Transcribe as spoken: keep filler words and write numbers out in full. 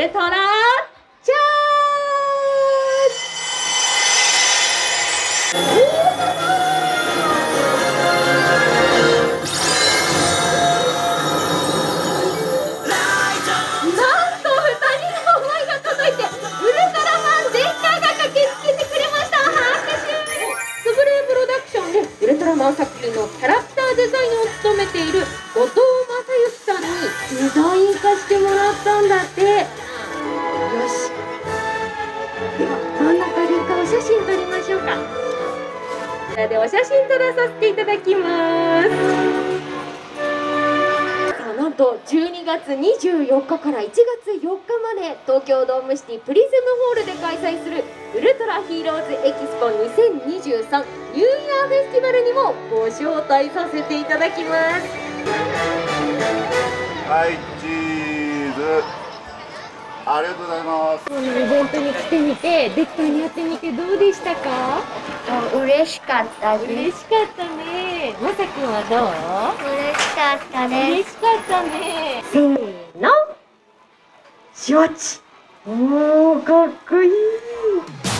ルトラチャージ。なんとふたりの思いが届いて、ウルトラマン全開が駆けつけてくれました。拍手。スブレイプロダクションでウルトラマン作品のキャラクターデザインを務めている後藤正幸さんにデザイン化してもらったんだって。よし、では真ん中で一回お写真撮りましょうか。こちらでお写真撮らさせていただきます。さあ、なんとじゅうにがつにじゅうよっかからいちがつよっかまで東京ドームシティプリズムホールで開催するウルトラヒーローズエキスポにせんにじゅうさんニューイヤーフェスティバルにもご招待させていただきます。 はい、チーズ。ありがとうございます。 このイベントに来てみて、デッカにやってみてどうでしたか？ 嬉しかったです。 嬉しかったね。まさくんはどう？ 嬉しかった嬉です。 しかったね。せーの。しわち。おー、かっこいい。